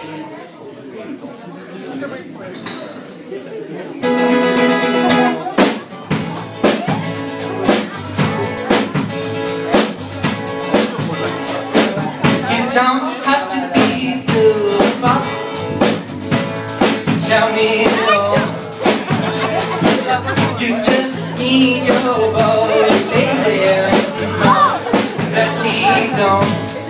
Don't have to be too far to tell me no. You just need your body, baby. That's the don't.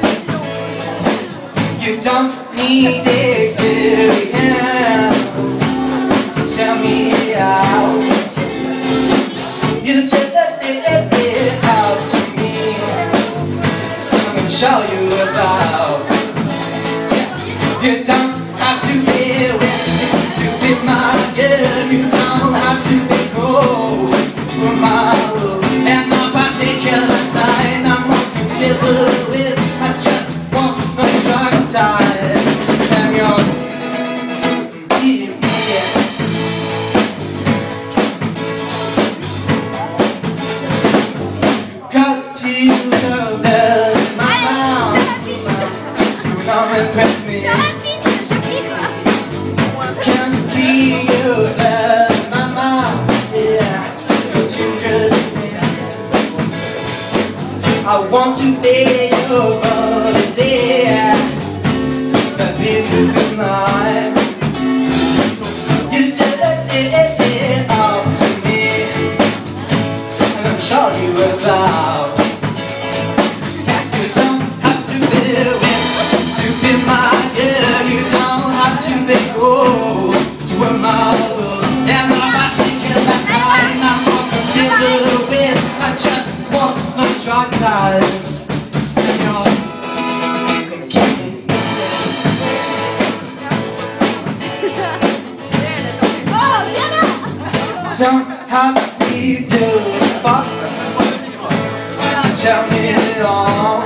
You don't need experience to tell me how. You just say it out to me. I'm gonna show you about. You don't have to be rich to be my girl. You don't have to be cold for my love. And my particular sign I'm not together with. I just want my dark side. And you're got to serve my mouth. Come and press me. Can't be your love, mama. Yeah, don't you trust me? I want to be your voice, yeah. But you could be mine. You just say it out to me, and I'm sure you about. You don't have to be rich to be my girl. You don't have to be cool to a model. And my particular sign I'm not together with. I just want no strong times. And you're gonna keep me don't have to be beautiful to tell me all.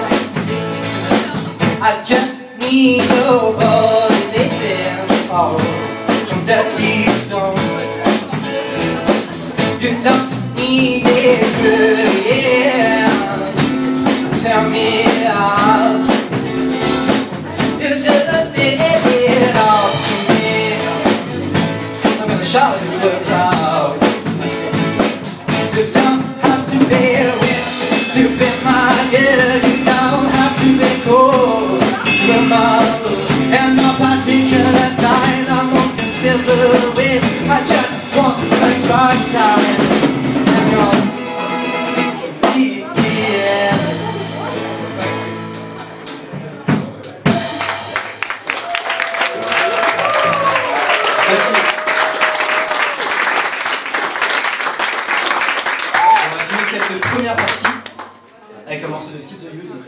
I just need your body, baby. Oh, from dusty stone. You don't need experience. Tell me out. You just say it out to me. I'm gonna show you about. You don't have to be rich to be my girl. You don't have to be cool to a model. And no particular sign I'm not together with. I just want my dark side. And you're yes. Merci. On va finir cette première partie avec un morceau de Skip the Youth.